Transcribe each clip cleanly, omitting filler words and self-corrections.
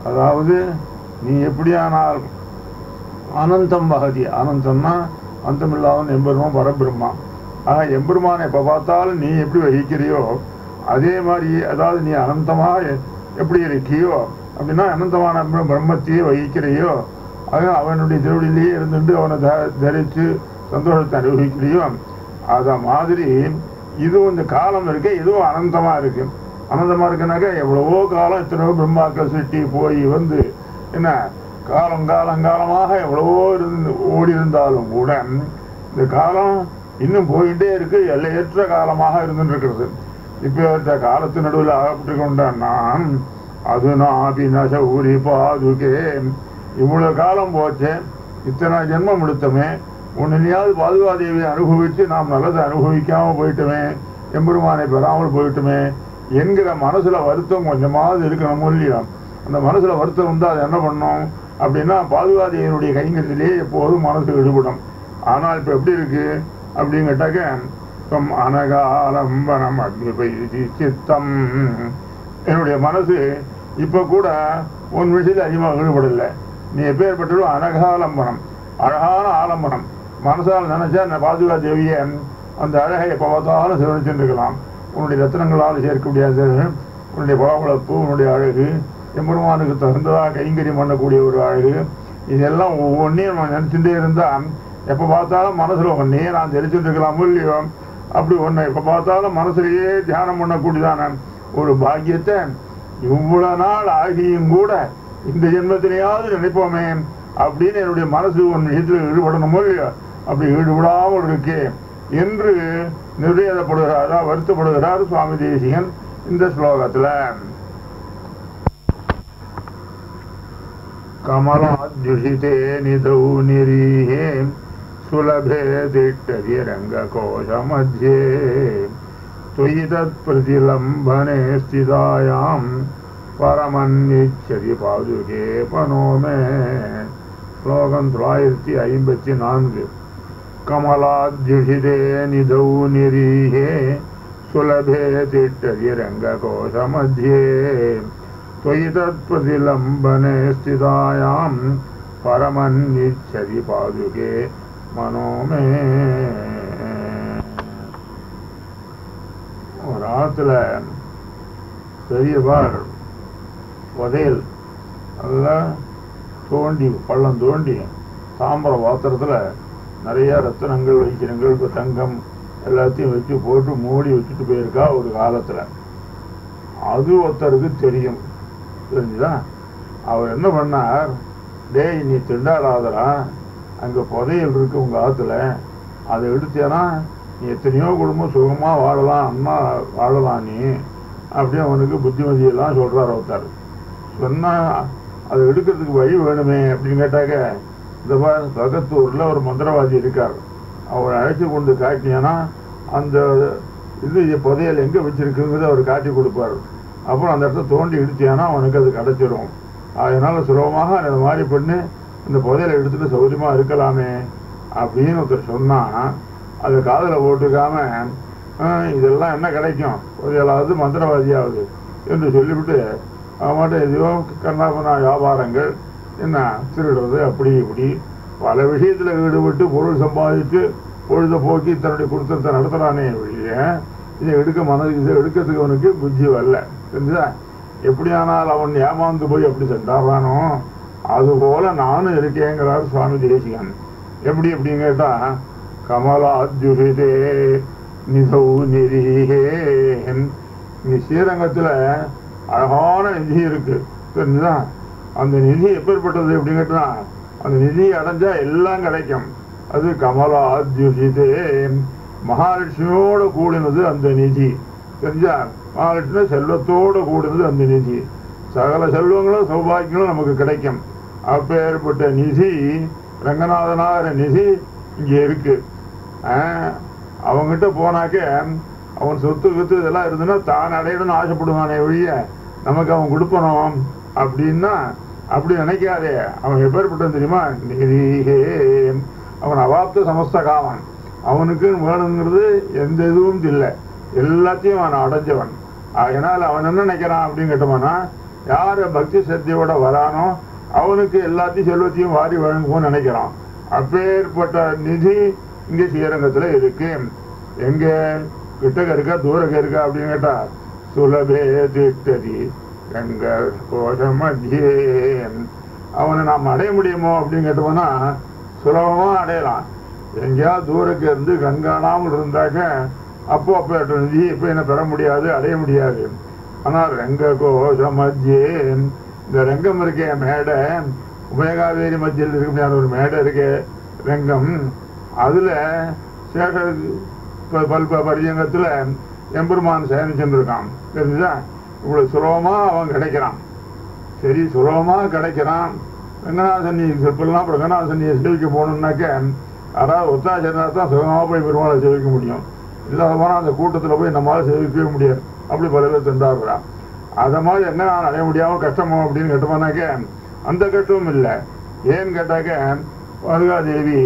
அதாவது நீ எப்படியானால் அனந்தம் வகதி, அனந்தம்னா அந்தமில்லாதவன் எம்பெருமான் பரபிரம்மா. ஆக எம்பெருமானை எப்போ பார்த்தாலும் நீ எப்படி வகிக்கிறியோ அதே மாதிரி, அதாவது நீ அனந்தமாக எப்படி இருக்கியோ அப்படின்னா அனந்தமான பிரம்மத்தையே வகிக்கிறையோ, ஆக அவனுடைய திருவடியிலேயே இருந்துட்டு அவனை தரித்து சந்தோஷத்தை அனுபவிக்கிறியோ அத மாதிரி இதுவும் இந்த காலம் இருக்கு, இதுவும் அனந்தமா இருக்கு. அனந்தமா இருக்குனாக்கா எவ்வளவோ காலம் இத்தனையோ பிரம்மாக்கள் சிட்டி போய் வந்து என்ன காலமாக எவ்வளவோ ஓடி இருந்தாலும் கூட இந்த காலம் இன்னும் போயிட்டே இருக்கு, எல்லையற்ற காலமாக இருந்துட்டு இருக்கிறது. இப்ப காலத்து நடுவில் ஆகப்பட்டு கொண்டான் நான் அது நாபினச ஊரி பாதுகே, இவ்வளவு காலம் போச்சே, இத்தனை ஜென்மம் எடுத்தமே, உன்னையாவது பாதுகாதேவியை அனுபவித்து நாம் நல்லதை அனுபவிக்காம போயிட்டுமே, எம்பெருமானை பெறாமல் போயிட்டுமே என்கிற மனசுல வருத்தம் கொஞ்சமாவது இருக்கணும் இல்லையா? அந்த மனசுல வருத்தம் வந்து அது என்ன பண்ணும் அப்படின்னா பாதுகாதேவியனுடைய கைங்கரிலே எப்போதும் மனசு ஈடுபடும். ஆனால் இப்ப எப்படி இருக்கு அப்படின்னு கேட்டாக்க அனகாலம்பனம் அக்னிபைதி சித்தம், என்னுடைய மனசு இப்ப கூட உன் விஷயத்தில் அதிகமாக ஈடுபடலை. நீ எப்பேற்பட்டாலும் அனகாலம்பனம், அழகான ஆலம்பனம், மனசால் நினைச்சா அந்த பாதுகா தேவிய அந்த அழகை எப்போ பார்த்தாலும் சிவனிச்சுருக்கலாம். உன்னுடைய ரத்தனங்களால் சேர்க்க முடியாது, உன்னுடைய பழப்பு, உன்னுடைய அழகு, எம்பெருமானுக்கு தகுந்ததாக கைங்கரியம் பண்ணக்கூடிய ஒரு அழகு, இதெல்லாம் ஒவ்வொன்றையும் நம்ம நினைச்சுட்டே இருந்தா எப்போ பார்த்தாலும் மனசுல ஒன்னையே நான் தெரிச்சுட்டு இருக்கலாமோ இல்லையோ, அப்படி ஒன்றை எப்போ பார்த்தாலும் மனசுலேயே தியானம் பண்ணக்கூடியதான ஒரு பாக்கியத்தை இவ்வளவு நாள் ஆகியும் கூட இந்த ஜென்மத்திலேயாவது நினைப்போமே அப்படின்னு என்னுடைய மனசு ஒன் விஷயத்தில் ஈடுபடணுமோ இல்லையோ, அப்படி ஈடுபடாமல் இருக்கே என்று நிர்வேதப்படுகிறாரா வருத்தப்படுகிறார் சுவாமி தேசிகன் இந்த ஸ்லோகத்துல. கமலாத்யுஷிதே நிதௌ நிரீஹே சுலபே திட்டதி ரங்ககோஷ மத்யே त्वयि तत्प्रतिलम्बने स्थितायां परमन्विच्छति पादुके पनो मे. श्लोकं 954. कमलाद्युषिते निधौ निरीहे सुलभे तिष्ठति रङ्गकोशमध्ये त्वयि तत्प्रतिलम्बने स्थितायां परमन्विच्छति पादुके मनो मे. ஒரு ஆத்துல பெரியவார் புதையல் நல்லா தோண்டி பள்ளம் தோண்டி தாம்பர பாத்திரத்தில் நிறைய ரத்தனங்கள் வைக்கிறங்கள் இப்போ தங்கம் எல்லாத்தையும் வச்சு போட்டு மூடி வச்சுட்டு போயிருக்கா ஒரு காலத்தில். அது ஒருத்தருக்கு தெரியும், தெரிஞ்சுதா? அவர் என்ன பண்ணார், டேய் நீ திண்டாடாதரா, அங்கே புதையல் இருக்கு உங்கள் ஆற்றுல, அதை எடுத்தேன்னா நீ எத்தனையோ குடும்பம் சுகமாக வாழலாம், அம்மா வாழலாம் நீ அப்படியே அவனுக்கு புத்திமதியெல்லாம் சொல்கிறார் ஒருத்தர். சொன்னால் அதை எடுக்கிறதுக்கு வழி வேணுமே அப்படின்னு கேட்டாக்க, இந்த மாதிரி பகத்தூரில் ஒரு மந்திரவாதி இருக்கார், அவரை அழைச்சி கொண்டு காட்டினா அந்த இது புதையல் எங்கே வச்சிருக்குங்கிறத அவர் காட்டி கொடுப்பார். அப்புறம் அந்த இடத்த தோண்டி இடிச்சியானா அவனுக்கு அது கிடச்சிடும். அதனால சுலபமாக அந்த மாதிரி பண்ணி இந்த புதையலை எடுத்துட்டு சௌகரியமாக இருக்கலாமே அப்படின்னு ஒருத்தர் சொன்னால் அது காதில் போட்டுக்காம இதெல்லாம் என்ன கிடைக்கும், புதையலாவது மந்திரவாதியாவது என்று சொல்லிவிட்டு அவன்கிட்ட எதையோ கண்ணாபண்ணா வியாபாரங்கள் என்ன திருடுறது அப்படி இப்படி பல விஷயத்தில் ஈடுபட்டு பொருள் சம்பாதித்து பொழுதை போக்கி தன்னுடைய குடும்பத்தை நடத்துகிறானே வழிய இதை எடுக்கிறதுக்கு அவனுக்கு புத்தி வரல. தெரிஞ்சுதா? எப்படியானால் அவன் ஏமாந்து போய் எப்படி சென்றாரானோ அதுபோல நானும் இருக்கேங்கிறார் சுவாமி தேசிகன். எப்படி அப்படின்னு கேட்டா, கமலாத்யுஷிதே நிதௌ நிரீஹே, இங்க ஸ்ரீரங்கத்துல அழகான நிதி இருக்கு, தெரிஞ்சுதா? அந்த நிதி எப்பேற்பட்டது அப்படின்னு கேட்டா, அந்த நிதி அடைஞ்சா எல்லாம் கிடைக்கும். அது கமலாத்யுஷிதே, மகாலட்சுமியோட கூடினது அந்த நிதி, தெரிஞ்சா? மகாலட்சுமி செல்வத்தோடு கூடினது அந்த நிதி, சகல செல்வங்களும் சௌபாகியங்களும் நமக்கு கிடைக்கும். அப்பேற்பட்ட நிதி ரங்கநாதனாகிற நிதி இங்க இருக்கு. அவங்கிட்ட போனாக்க அவன் சொத்து சொத்து இதெல்லாம் இருந்துன்னா தான் அடையணும்னு ஆசைப்படுவானே ஒழிய நமக்கு அவன் கொடுப்பணும் அப்படின்னா அப்படி நினைக்காதே. அவன் எப்பேற்பட்டான் தெரியுமா? நிதிஹே, அவன் அவாப்த சமஸ்த காமன், அவனுக்கு வேணுங்கிறது எந்த இதுவும் இல்லை, எல்லாத்தையும் அவன் அடைஞ்சவன். அதனால அவன் என்ன நினைக்கிறான் அப்படின்னு கேட்டோம்னா, யார் பக்தி சக்தியோட வரானோ அவனுக்கு எல்லாத்தையும் செல்வத்தையும் வாரி வழங்குவோம்னு நினைக்கிறான். அப்பேற்பட்ட நிதி இங்க ஸ்ரீரங்கத்துல இருக்கு. எங்க கிட்டக்க இருக்கா தூரக்க இருக்கா அப்படின்னு கேட்டா சுலபே திட்டதி ரங்க கோஷ மத்தியே. அவனை நாம் அடைய முடியுமோ அப்படின்னு கேட்டோம்னா சுலபமா அடையலாம். எங்கேயாவது தூரக்க இருந்து கண்காணாமல் இருந்தாக்க அப்போ நிதி இப்ப என்ன பெற முடியாது, அடைய முடியாது. ஆனா ரங்க கோஷ மத்தியே, இந்த ரங்கம் இருக்கே மேடை, உபயகாவேரி மத்தியில் இருக்க முடியாத ஒரு மேடை இருக்கே ரங்கம், அதுல சேஷ பரியங்கத்துல எம்பெருமான் சயனிச்சுருக்கான். தெரிஞ்சுதா? இவ்வளவு சுலபமா அவன் கிடைக்கிறான். சரி, சுலபமா கிடைக்கிறான். ரங்கநாதன் சிற்பெல்லாம் அப்புறம் ரங்கநாதன் சேவிக்க போகணும்னாக்க யாராவது ஒத்தாச்சரினா தான் சுலபமா போய் பெருமாளை சேவிக்க முடியும். இல்லாத போனால் அந்த கூட்டத்தில் போய் நம்மளால சேவிக்கவே முடியாது. அப்படி பல பேர் திண்டாடுறான். அதை மாதிரி என்ன நான் அடைய முடியாமல் கஷ்டமோ அப்படின்னு கேட்டோம்னாக்க அந்த கஷ்டமும் இல்லை. ஏன்னு கேட்டாக்க பாதுகாதேவி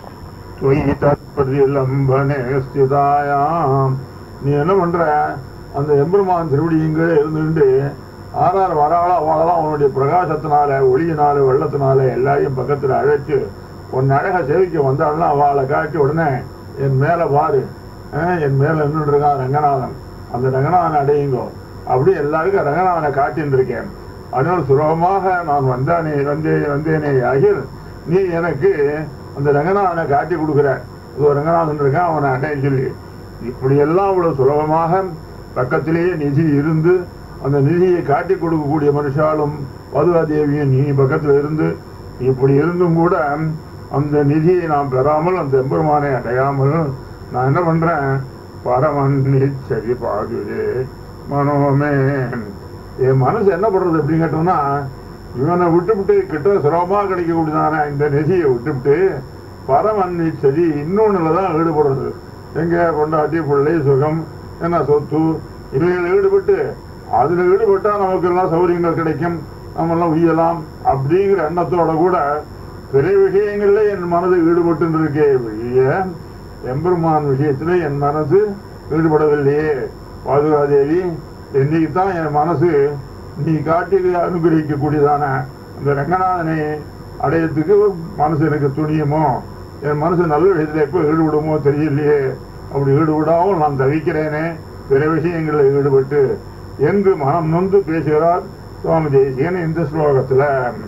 ஸ்திதாயாம், நீ என்ன பண்ற, அந்த எம்பெருமான் திருவடி இங்கே இருந்துட்டு ஆறாறு வராளா அவளெல்லாம் அவனுடைய பிரகாசத்தினால ஒளியினால வெள்ளத்தினால எல்லாரையும் பக்கத்துல அழைச்சு உன் அழக சேவிக்க வந்தாள்னா அவளை காட்டி உடனே என் மேல பாரு, என் மேல நின்றுட்டு இருக்கான் ரங்கநாதன், அந்த ரங்கநாதன் அடையுங்கோ அப்படி எல்லாருக்கும் ரங்கநாதனை காட்டின்னு இருக்கேன். அதனால சுலபமாக நான் வந்தேனே ஆகில் நீ எனக்கு அந்த ரங்கநாதனை காட்டி கொடுக்குற. ஒரு ரங்கநாதன் இருக்கான், அவனை அடைய சொல்லி இப்படியெல்லாம் அவ்வளவு சுலபமாக பக்கத்திலேயே நிதி இருந்து அந்த நிதியை காட்டி கொடுக்கக்கூடிய மனுஷாலும் பாதுகாதேவியும் நீ பக்கத்துல இருந்து இப்படி இருந்தும் கூட அந்த நிதியை நாம் பெறாமல் அந்த எம்பெருமானை அடையாமல் நான் என்ன பண்றேன், பரமன் சரி பாதுவே மனோமே, என் மனசு என்ன பண்றது அப்படின்னு கேட்டோம்னா இவனை விட்டுவிட்டு கிட்ட சுலபமாக கிடைக்கக்கூடியதான இந்த நிதியை விட்டுவிட்டு பரமன் சரி இன்னொன்னுலதான் ஈடுபடுறது. எங்க கொண்டாட்டி பிள்ளை சுகம் என்ன சொத்து இவைகள் ஈடுபட்டு அதுல ஈடுபட்டா நமக்கு எல்லாம் சௌகரியங்கள் கிடைக்கும், நம்ம எல்லாம் உய்யலாம் அப்படிங்கிற எண்ணத்தோட கூட பெரிய விஷயங்கள்ல என் மனது ஈடுபட்டு இருக்கே வெளிய எம்பெருமான் விஷயத்துல என் மனசு ஈடுபடவில்லையே. பாதுகாதேவி, என்னைக்குத்தான் என் மனசு நீ காட்டி அனுகிரகிக்க கூடியதான அந்த ரங்கநாதனை அடையத்துக்கு மனசு எனக்கு துணியுமோ, என் மனசு நல்ல விஷயத்துல எப்போ ஈடுபடுமோ தெரியலையே. அப்படி ஈடுபடாமல் நான் தவிக்கிறேனே பிற விஷயங்களில் ஈடுபட்டு என்று மனம் நொந்து பேசுகிறார் சுவாமி தேசிகன் இந்த ஸ்லோகத்துல.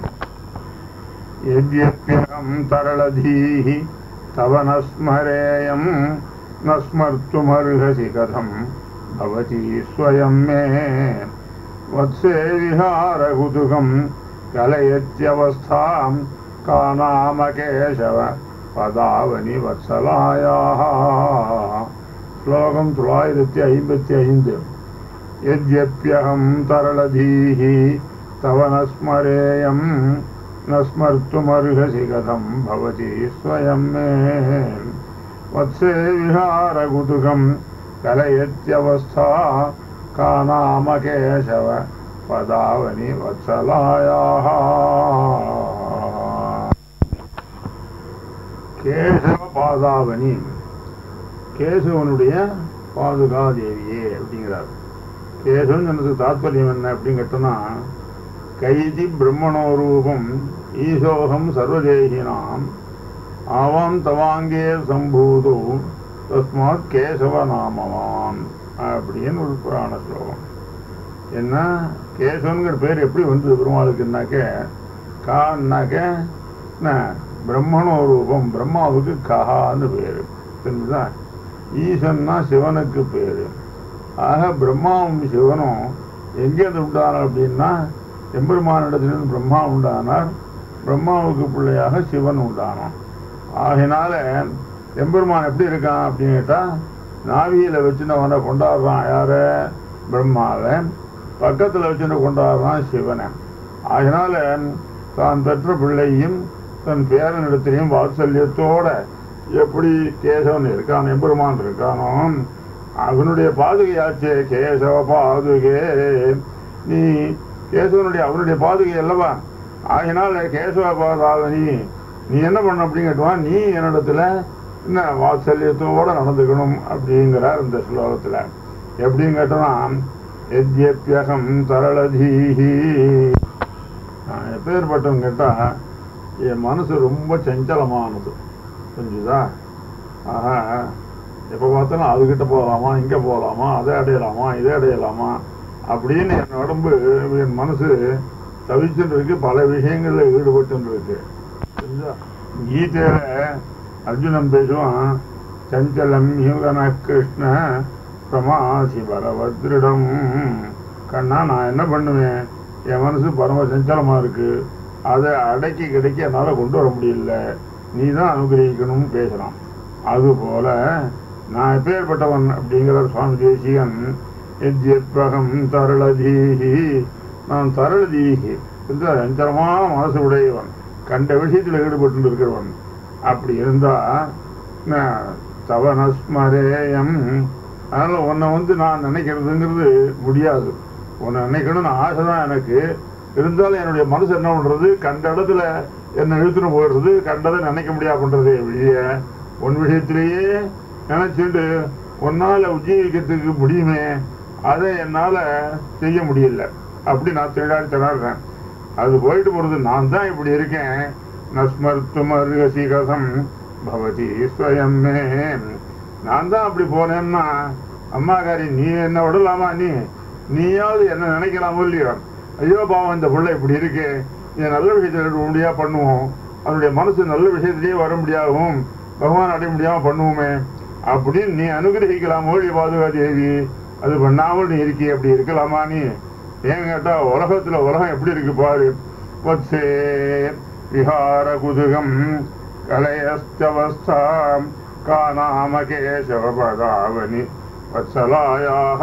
யஜ்யப்யம் தரளதீஹி தவ நஸ்மரேயம் நஸ்மர்த்துமர்ஹசி கதம் பவதி ஸ்வயம் மே வத்சே விஹாரகுதுகம் கலயத்யவஸ்தாம் காநாம கேசவ பதாவனி வத்சலாயாஹ. ஸ்லோகம் 955. யத்யப்யஹம் தரளதீஹி தவ நஸ்மரேயம் நஸ்மர்த்துமர்ஹசி கதம் பவதி ஸ்வயம் மே வத்சே விஹாரகுதுகம் கலயத்யவஸ்தா காநாம கேசவ பதாவனி வத்சலாயாஹ. கேசவ பாதாவனி, கேசவனுடைய பாதுகாதேவியே அப்படிங்கிறார். கேசவன் சொன்னதுக்கு தாத்பரியம் என்ன அப்படின்னு கேட்டோம்னா, கைதி பிரம்மணோ ரூபம் ஈசோகம் சர்வதேகினாம் ஆவாம் தவாங்கே சம்பூதோ தஸ்மாத் கேசவ நாமவான் அப்படின்னு ஒரு புராண ஸ்லோகம். என்ன கேசவன்கிற பேர் எப்படி வந்தது பெருமாளுக்குனாக்க, கான்னாக்க பிரம்மணோ ரூபம், பிரம்மாவுக்கு கஹான்னு பேரு தெரிஞ்சுதான். ஈசன்னா சிவனுக்கு பேரு. ஆக பிரம்மாவும் சிவனும் எங்கேருந்து உண்டானார் அப்படின்னா எம்பெருமானிடத்திலிருந்து பிரம்மா உண்டானார், பிரம்மாவுக்கு பிள்ளையாக சிவன் உண்டானான். ஆகினால எம்பெருமான் எப்படி இருக்கான் அப்படின்னு கேட்டா நாவியில வச்சுன்னு அவனை கொண்டாடுறான். யார? பிரம்மாவை. பக்கத்துல வச்சுன்னு கொண்டாடுறான் சிவனை. ஆகினால தான் பெற்ற பிள்ளையும் தன் பேரனிடத்திலையும் வாத்சல்யத்தோட எப்படி கேசவன் இருக்கான், எம்பெருமான் இருக்கானோ அவனுடைய பாதுகையாச்சே கேசவ பாதுகே. நீ கேசவனுடைய அவனுடைய பாதுகை அல்லவா. ஆகினால கேசவ பாதாவனி நீ என்ன பண்ண அப்படின்னு கேட்டுவான், நீ என்னிடத்துல என்ன வாத்சல்யத்தோட நடந்துக்கணும் அப்படிங்கிறார் இந்த ஸ்லோகத்துல. எப்படின்னு கேட்டோம்னா, எத்யப்யகம் தரளதீஹி. நான் எப்பேற்பட்டவன் கேட்டா என் மனசு ரொம்ப சஞ்சலமானது, புரிஞ்சுதா? ஆஹா, எப்போ பார்த்தாலும் அதுகிட்ட போகலாமா, இங்கே போகலாமா, அதை அடையலாமா, இதை அடையலாமா அப்படின்னு என் உடம்பு என் மனசு தவிச்சுட்டு இருக்கு, பல விஷயங்கள்ல ஈடுபட்டு இருக்கு. புரிஞ்சா? கீதையில அர்ஜுனன் பேசுவான், சஞ்சலம் யுகன கிருஷ்ண பிரமாசி பலவத்ரிடம். கண்ணா, நான் என்ன பண்ணுவேன், என் மனசு பரம சஞ்சலமா இருக்கு, அதை அடக்கி கிடைக்க என்னால் கொண்டு வர முடியல, நீ தான் அனுகிரகிக்கணும்னு பேசுகிறான். அதுபோல நான் எப்பேற்பட்டவன் அப்படிங்கிறார் சுவாமி தேசிகன். எத்யத்வகம் தரளதீஹி, நான் தரளதீஹி, சஞ்சலமான மனசு உடையவன், கண்ட விஷயத்தில் ஈடுபட்டு இருக்கிறவன். அப்படி இருந்தா தவனஸ்மரேயம், அதனால் உன்னை நான் நினைக்கிறதுங்கிறது முடியாது. உன்னை நினைக்கணும்னு ஆசை தான் எனக்கு, இருந்தாலும் என்னுடைய மனசு என்ன பண்றது, கண்ட இடத்துல என்னை இழுத்துன்னு போயிடுறது, கண்டதை நினைக்க முடியாது பண்றதே வெளிய உன் விஷயத்திலேயே நினைச்சுட்டு உன்னால உஜ்ஜீவிக்கிறதுக்கு முடியுமே, அதை என்னால செய்ய முடியல. அப்படி நான் திணறேன். அது போயிட்டு போறது, நான் தான் இப்படி இருக்கேன். நஸ்மர்த்துமர்கசி கசம் பவதி ஸ்வயம்மே, நான் தான் அப்படி போனேன்னா அம்மாக்காரி நீ என்ன விடலாமா, நீயாவது என்ன நினைக்கலாமோ இல்லையோ, ஐயோ பாவம் இந்த பிள்ளை இப்படி இருக்கு, நீ நல்ல விஷயத்துல முடியா பண்ணுவோம், அவனுடைய மனசு நல்ல விஷயத்திலேயே வர முடியாகவும் பகவான் அடைய முடியாம பண்ணுவோமே அப்படின்னு நீ அனுகிரகிக்கலாமோ பாதுகா தேவி, அது பண்ணாமல் நீ இருக்கி, அப்படி இருக்கலாமா நீ? ஏன் கேட்டா உலகம் எப்படி இருக்கு பாரு. வத்சே விஹார குதுகம் கலையஸ்தவஸ்தாம் காநாம கேசவபதாவனி வத்சலாயாக.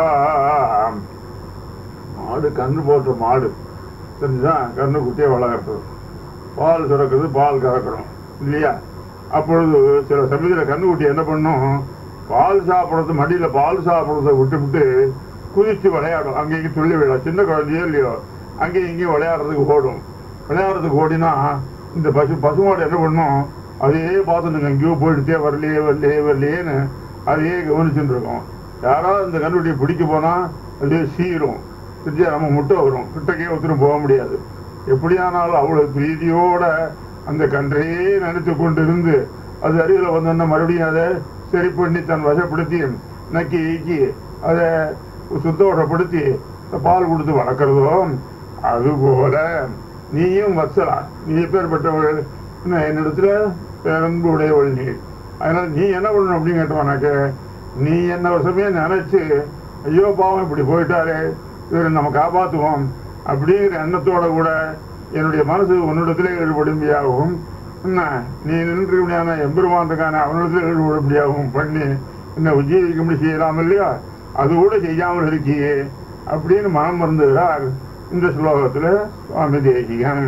மாடு கன்று போட்ட மாடு தெரிஞ்சுதான், கன்று குட்டியை வளர்க்குறது, பால் சுரக்குறது, பால் கறக்கணும் இல்லையா? அப்பொழுது சில சமயத்தில் கன்றுக்குட்டி என்ன பண்ணும், பால் சாப்பிட்றது, மடியில் பால் சாப்பிட்றத விட்டு குதிச்சு விளையாடும், அங்கேயும் துள்ளி விளையாடும். சின்ன குழந்தையோ இல்லையோ அங்கேயும் இங்கேயும் விளையாடுறதுக்கு ஓடினா இந்த பசுமாடு என்ன பண்ணும், அதையே பார்த்துட்டு எங்கேயோ போயிடுச்சே, வரலையேன்னு அதையே கவனிச்சுட்டு இருக்கோம். யாராவது இந்த கன்றுக்குட்டியை பிடிக்க போனா அதே சீரும், திருச்சியா நம்ம முட்டை வரும், கிட்டக்கே ஒருத்தரும் போக முடியாது. எப்படியானாலும் அவ்வளவு பிரீதியோட அந்த கன்றையே நினைத்து கொண்டு இருந்து அது அருகில் வந்தோன்னா மறுபடியும் அதை சரி பண்ணி தன் வசப்படுத்தி நக்கி ஈக்கி அதை சுத்தப்படுத்தி பால் கொடுத்து வளர்க்குறதோ, அதுபோல நீயும் வத்சலா, நீ எப்பேற்பட்டவள், என்னிடத்துல பேரன்பு உடையவள் நீ. அதனால நீ என்ன பண்ணணும் அப்படின்னு கேட்டோம்னாக்க, நீ என்ன சமயம் நினைச்சு ஐயோ பாவம் இப்படி போயிட்டாரே, இவரை நம்ம காப்பாற்றுவோம் அப்படிங்கிற எண்ணத்தோட கூட என்னுடைய மனசு உன்னிடத்திலே ஈடுபடும்படியாகவும், என்ன நீ நின்றுபடியான எம்பெருமான் இருக்கான அவனிடத்துல ஈடுபடும்படியாகவும் பண்ணி என்ன உஜ்ஜீவிக்கும்படி செய்யலாம் இல்லையா? அது கூட செய்யாமல் இருக்கியே அப்படின்னு மனம் வருந்துகிறார் இந்த ஸ்லோகத்துல சுவாமி தேசிகன்.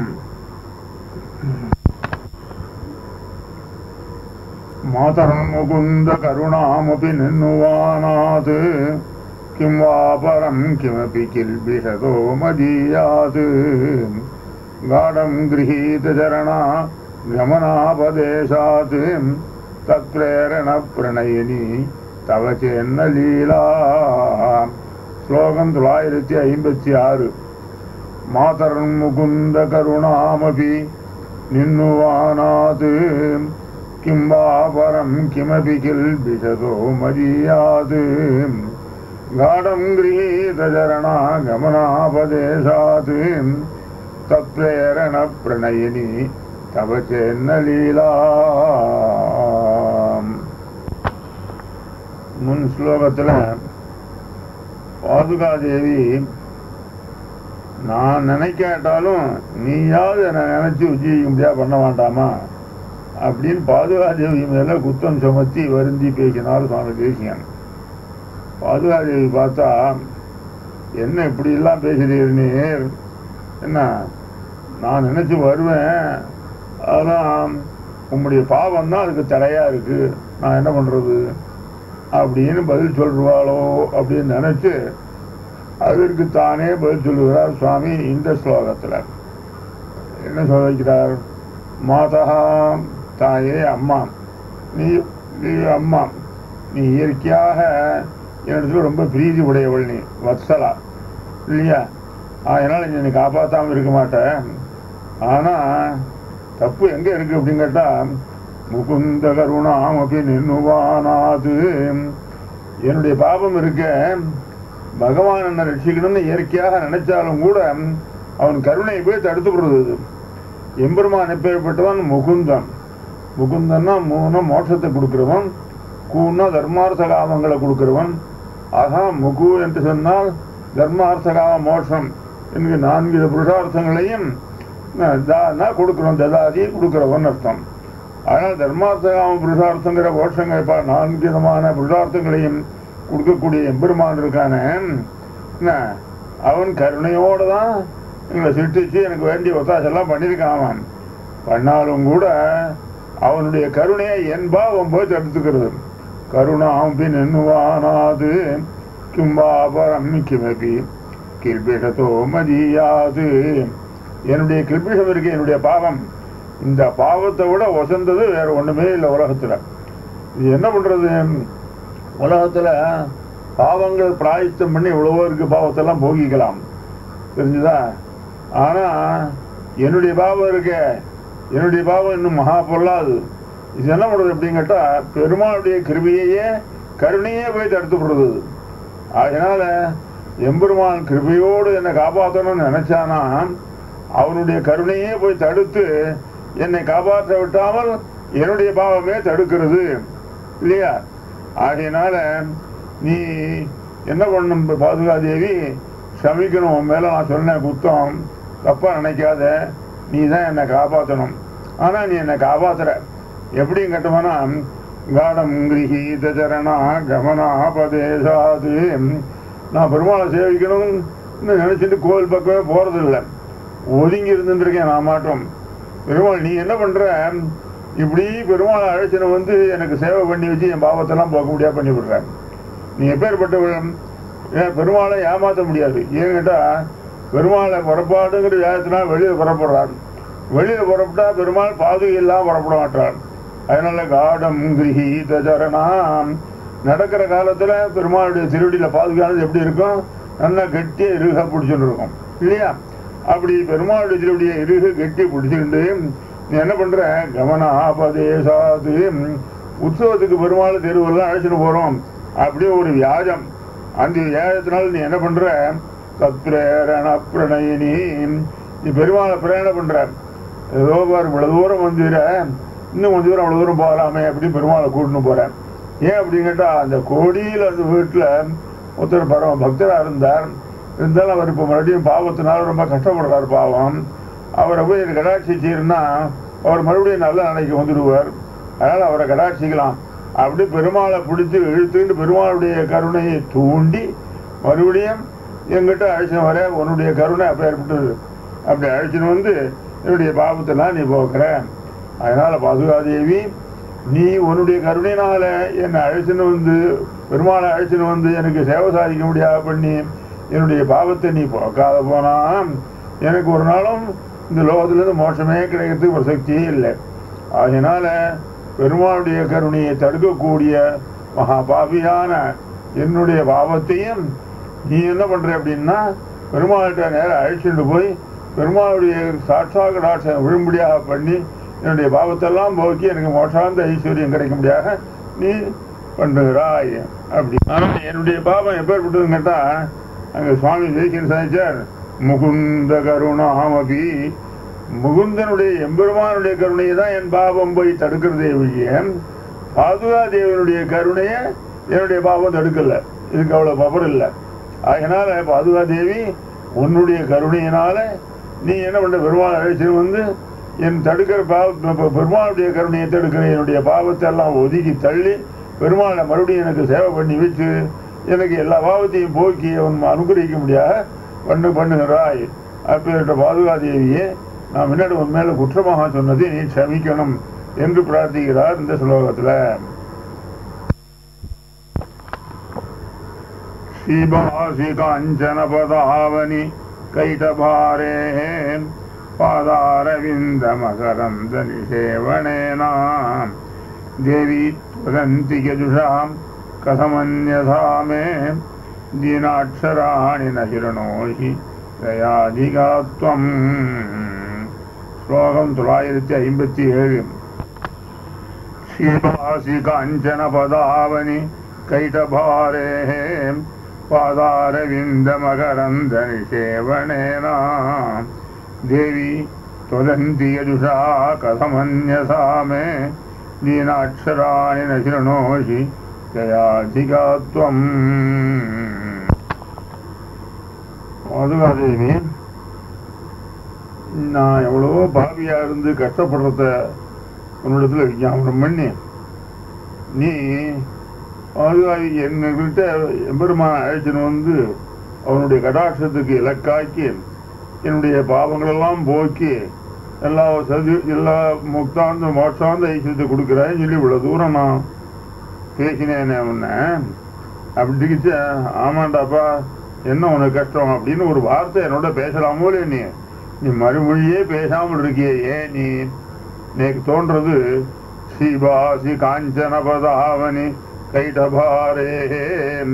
மாதரம் முகுந்த கருணாமபி நின்னுவானாத் கிம் வா பரம் கிமபி கில்பிஷதோ மதீயாத் காடம் கிரஹீத சரணா கமனாபதேசாத் தத்ரேரண பிரணயினி தவ சேன்ன லீலா. ஸ்லோகம் 956. மாதரம் முகுந்த கருணாமபி நின்னுவானாத் கிம் வா பரம் கிமபி கில்பிஷதோ மதீயாத் காடம் கிரஹீத சரணா கமனாபதேசாத் தத்ரேரண பிரணயினி தவ சேன்ன லீலா. முன் ஸ்லோகத்தில் பாதுகாதேவி நான் நினைக்காட்டாலும் நீயாவது என்னை நினைச்சு உஜ்ஜீவிக்க முடியாது பண்ண வேண்டாமா அப்படின்னு பாதுகாதேவி மேல குத்தம் சுமத்தி வருந்தி பேசினார் சுவாமி தேசிகன். பாதுகாதேவி பார்த்தா, என்ன இப்படி எல்லாம் பேசுறீர் நீர், என்ன நான் நினைச்சு வருவேன், அதான் உங்களுடைய பாவம் தான் அதுக்கு தடையா இருக்கு, நான் என்ன பண்றது அப்படின்னு பதில் சொல்றாளோ அப்படின்னு நினைச்சு அதற்கு தானே பதில் சொல்லுகிறார் சுவாமி இந்த ஸ்லோகத்துல. என்ன சொல்ல வைக்கிறார், மாதா தாயே அம்மா, நீ அம்மா, நீ இயற்கையாக என்னிடத்துல ரொம்ப பிரீதி உடையவள், நீ வத்சலா, இல்லையா? அதனால நீ என்னை காப்பாற்றாமல் இருக்க மாட்டேன். ஆனா தப்பு எங்க இருக்கு அப்படின்னு கேட்டா, முகுந்த கருணாம் அப்படின்னு நின்னுவானாது, என்னுடைய பாபம் இருக்க பகவான் என்ன ரட்சிக்கணும்னு இயற்கையாக நினைச்சாலும் கூட அவன் கருணையை போய் தடுத்து விடுறது. எம்பெருமான் எப்பேற்பட்டவன்? முகுந்தன். முகுந்தன்னா மூணு மோட்சத்தை கொடுக்கிறவன், கூன்னா தர்மார்த்த காமங்களை கொடுக்கிறவன். ஆகா முகு என்று சொன்னால் தர்மார்த்தகாம மோட்சம் என்கிற 4 புருஷார்த்தங்களையும் கொடுக்கிறோம், ததாதி கொடுக்கிறவன் அர்த்தம். அதனால் தர்மார்த்தகாம புருஷார்த்தங்கிற மோட்சங்கள் 4 விதமான புருஷார்த்தங்களையும் கொடுக்கக்கூடிய எம்பெருமான் இருக்கான, அவன் கருணையோடு தான் எங்களை சிருஷ்டிச்சு எனக்கு வேண்டிய ஒத்தாசெல்லாம் பண்ணியிருக்கான். அவன் பண்ணாலும் கூட அவனுடைய கருணையை என் பாவம் போய் தடுத்துக்கிறது. கருணாம் பின் எண்ணுவானாது கிம்பாபரம் கிமபி கில்பிஷத்தோ மதியாது. என்னுடைய கில்பிஷம் இருக்கு, என்னுடைய பாவம், இந்த பாவத்தை விட வசந்தது வேற ஒண்ணுமே இல்லை உலகத்துல. இது என்ன பண்றது? உலகத்துல பாவங்கள் பிராயஷ்டம் பண்ணி இவ்வளவோ இருக்கு, பாவத்தெல்லாம் போகிக்கலாம், தெரிஞ்சுதா? ஆனா என்னுடைய பாவம் இருக்க, என்னுடைய பாவம் இன்னும் மகா பொல்லாது. இது என்ன பண்றது அப்படின்னு கேட்டா, பெருமாளுடைய கிருபையே கருணையே போய் தடுத்து விடுறது. அதனால எம்பெருமான் கிருபையோடு என்னை காப்பாற்றணும்னு நினைச்சானா அவனுடைய கருணையே போய் தடுத்து என்னை காப்பாற்ற விட்டாமல் என்னுடைய பாவமே தடுக்கிறது, இல்லையா? ஆகையினால நீ என்ன பண்ணணும் பாதுகாதேவி? சமிக்கணும். உன் மேல நான் சொன்னேன் குத்தம், தப்பா நினைக்காத, நீ தான் என்னை காப்பாற்றணும். ஆனா நீ என்னை காப்பாத்துற எப்படியும் கட்டுமானா, காடம் கிரகீத சரணா கமனாபதேசாது. நான் பெருமாளை சேவிக்கணும்னு நினைச்சிட்டு கோவில் பக்கமே போறது இல்லை, ஒதுங்கி இருந்துருக்கேன் நான் மாட்டோம். பெருமாள் நீ என்ன பண்ற? இப்படி பெருமாளை அழைச்சின எனக்கு சேவை பண்ணி வச்சு என் பாவத்தெல்லாம் போக முடியாது பண்ணி விடுறேன். நீ எப்பேற்பட்ட பெருமாளை ஏமாற்ற முடியாது. ஏன்னு கேட்டா, பெருமாளை புறப்பாடுங்கிற வேகத்தினால் வெளியில் புறப்படுறான். வெளியில் புறப்பட்டா பெருமாள் பாதுகை எல்லாம் புறப்பட மாட்டான். அதனால காடம் கிரகீத சரணாம், நடக்கிற காலத்துல பெருமாளுடைய திருவடியில பாதுகானது எப்படி இருக்கும்? நல்லா கெட்டிய இருக பிடிச்சுட்டு இருக்கும், இல்லையா? அப்படி பெருமாளுடைய திருவடியை இருக கெட்டி பிடிச்சுக்கிட்டு நீ என்ன பண்ற? கமனாபதேசாது. உற்சவத்துக்கு பெருமாள் தெருவெல்லாம் அழைச்சிட்டு போறோம், அப்படியே ஒரு வியாஜம். அந்த வியாஜத்தினால நீ என்ன பண்ற? தத்ரேரண பிரணயினி, நீ பெருமாளை பிரயாணம் பண்ற. ஏதோ பாரு இவ்வளவு தூரம் வந்துற, இன்னும் கொஞ்சம் தூரம் அவ்வளவு தூரம் போகலாமே அப்படின்னு பெருமாளை கூட்டின்னு போறேன். ஏன் அப்படின்னு கேட்டா, அந்த கோடியில் அந்த வீட்டுல ஒருத்தர் பரம பக்தரா இருந்தாலும் அவர் இப்ப மறுபடியும் பாவத்தினால ரொம்ப கஷ்டப்படுறாரு. பாவம் அவரை போய் கடாட்சிச்சீர்னா அவர் மறுபடியும் நல்ல நிலைக்கு வந்துடுவார். அதனால அவரை கடாட்சிக்கலாம். அப்படி பெருமாளை பிடிச்சி இழுத்துட்டு பெருமாளுடைய கருணையை தூண்டி மறுபடியும் எங்கிட்ட அழைச்சின்னு வர, உன்னுடைய கருணை அப்ப ஏற்பட்டது, அப்படி அழைச்சின்னு என்னுடைய பாவத்தெல்லாம் நீ போக்குற. அதனால பாதுகாதேவி, நீ உன்னுடைய கருணையினால என்னை அழைச்சின்னு பெருமாளை அழைச்சின்னு எனக்கு சேவை சாதிக்க முடியாத பண்ணி என்னுடைய பாவத்தை நீ போக்காத போனா எனக்கு ஒரு நாளும் இந்த லோகத்திலிருந்து மோட்சமே கிடைக்கிறதுக்கு ஒரு சக்தியே இல்லை. அதனால பெருமாளுடைய கருணையை தடுக்கக்கூடிய மகா பாவியான என்னுடைய பாவத்தையும் நீ என்ன பண்ற அப்படின்னா, பெருமாள்கிட்ட நேரம் அழைச்சிட்டு போய் பெருமாளுடைய சாட்சா கடாட்சம் விழும்படியாக பண்ணி என்னுடைய பாவத்தெல்லாம் போக்கி எனக்கு மோட்சாந்த ஐஸ்வர்யம் கிடைக்க முடியாத நீ பண்ணுகிறாய். அப்படி ஆனால் என்னுடைய பாவம் எப்பேற்பட்டதுன்னு கேட்டா, அங்க சுவாமி தேசிகன் சாதிச்சார், முகுந்த கருணாமபி, முகுந்தனுடைய எம்பெருமானுடைய கருணையை தான் என் பாவம் போய் தடுக்கிறதே ஒழிய பாதுகாதேவனுடைய கருணையை என்னுடைய பாவம் தடுக்கல. இதுக்கு அவ்வளவு பவர் இல்லை. அதனால பாதுகாதேவி, உன்னுடைய கருணையினால நீ என்ன பண்ற? பெருமாள் அழைச்சி என் தடுக்கிற பெருமாளுடைய கருணையை தடுக்கிற என்னுடைய பாவத்தை எல்லாம் ஒதுக்கி தள்ளி பெருமாளை மறுபடியும் எனக்கு சேவை பண்ணி வச்சு எனக்கு எல்லா பாவத்தையும் போக்கி அவன் அனுகிரகிக்க முடியாத பண்ணுகிறாய். அப்பேற்ற பாதுகாதேவியே, நான் முன்னாடி உன் மேல குற்றமாக சொன்னதை நீ க்ஷமிக்கணும் என்று பிரார்த்திக்கிறார் இந்த ஸ்லோகத்துல. ஸ்ரீபாசி காஞ்சன பதாவனி கைடபாரே பாதாரவிந்த மகரந்த நிஷேவனேனா தேவி त्वदन्ति यजुषां कथमन्यथा मे दीनाक्षराणि न हिरणोहि दयाधिगात्वम् श्लोकम् 957 शिवासि काञ्चन पदावनि कैटभारेः पादारविन्दमकरन्दनिषेवणेन देवी त्वदन्ति यजुषा कथमन्यसा मे दीनाक्षराणि न शृणोषि दयाधिगात्वम् தேவி நான் எவ்வளவோ பாவியா இருந்து கஷ்டப்படுறத உன்னிடத்துல விஞ்ஞாபனம் பண்ணி நீ பாதுகாவி என்கிட்ட எம்பெருமான அழைச்சின்னு வந்து அவனுடைய கடாட்சத்துக்கு இலக்காக்கி என்னுடைய பாவங்களெல்லாம் போக்கி எல்லா முக்தாந்த மோட்சாந்த ஐஸ்வரத்தை கொடுக்குறேன்னு சொல்லி இவ்வளவு தூரம் நான் பேசினேனே உன்ன அப்படிக்கிச்சு. ஆமாண்டாப்பா, என்ன உனக்கு கஷ்டம் அப்படின்னு ஒரு வார்த்தை என்னோட பேசலாமோ இல்லையே? நீ மறுமொழியே பேசாமல் இருக்கியே, ஏன் நீ எனக்கு தோன்றது சிவாசி காஞ்சன பதாவனி கைடபாரேஹே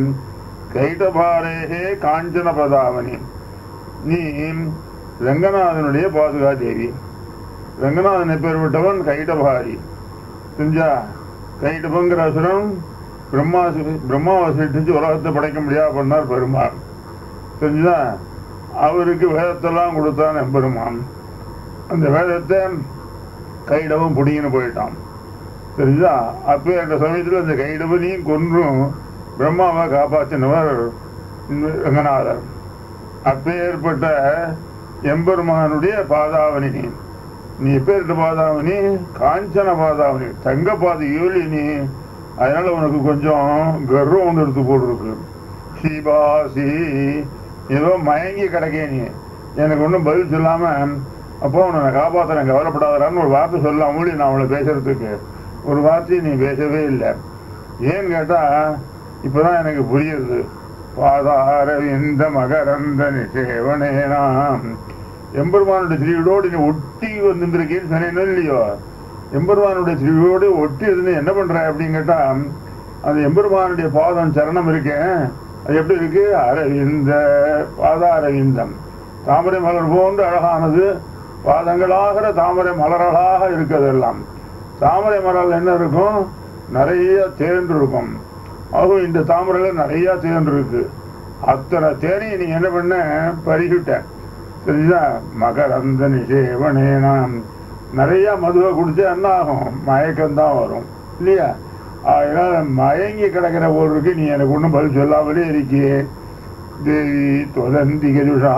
கைடபாரேஹே காஞ்சன பதாவனி. நீ ரங்கநாதனுடைய பாதுகா தேவி. ரங்கநாதனை பேர் விட்டவன் கைடபாரி. தெரிஞ்சா? கைடபங்கிற அசுரன் பிரம்மாவை சிருஷ்டிச்சு உலகத்தை படைக்க முடியாது பண்ணார் பெருமாள். தெரிஞ்சா? அவருக்கு வேதத்தெல்லாம் கொடுத்தான் எம்பெருமான். அந்த வேதத்தை கைடவன் புடிங்கன்னு போயிட்டான். தெரிஞ்சா? அப்போ அந்த சமயத்தில் அந்த கைடவனையும் கொன்றும் பிரம்மாவை காப்பாற்றினவர் ரங்கநாதர். அப்போ ஏற்பட்ட எம்பெருமானுடைய பாதாவணி நீ எப்பேற்பட்ட பாதாவணி? காஞ்சன பாதாவணி, தங்க பாதையோலி நீ. அதனால உனக்கு கொஞ்சம் கர்வம் ஒன்று எடுத்து போட்டுருக்கு. சிவாசி ஏதோ மயங்கி கிடக்கே நீ. எனக்கு ஒன்றும் பதில் சொல்லாம அப்போ உன்னை காப்பாற்றுறேன் கவலைப்படாதான்னு ஒரு வார்த்தை சொல்லலாம் மூலி. நான் அவளை பேசுறதுக்கு ஒரு வார்த்தையை நீ பேசவே இல்லை. ஏன்னு கேட்டா இப்பதான் எனக்கு புரியுது. பாதாரவிந்த மகரந்த நிஷேவனேனாம். எம்பெருமானுடைய திருவிழோடு நீ ஒட்டி வந்துருக்கேன்னு சொன்னேன்னு இல்லையோ? எம்பெருமானுடைய திருவிழோடு ஒட்டி இருந்து என்ன பண்ற அப்படின்னு கேட்டா, அந்த எம்பெருமானுடைய பாதம் சரணம் இருக்கேன், அது எப்படி இருக்கு? அரவிந்த பாதாரவிந்தம், தாமரை மலர் போன்று அழகானது. பாதங்களாகிற தாமரை மலர்களாக இருக்கிறதெல்லாம். தாமரை மலர் என்ன இருக்கும்? நிறைய தேன் இருக்கும். ஆகும் இந்த தாமரையில நிறைய தேன் இருக்கு. அத்தனை தேனையை நீ என்ன பண்ண? பருகிட்ட. தெரிஞ்சா? மகரந்த நிஷேவனேனாம். நிறைய மதுவை குடிச்சா என்ன ஆகும்? மயக்கம்தான் வரும் இல்லையா? அதனால மயங்கி கிடக்கிற போல் இருக்கு. நீ எனக்கு ஒன்றும் பதில் சொல்லாமலே இருக்கியே. தேவி தொதந்தி கஜுஷா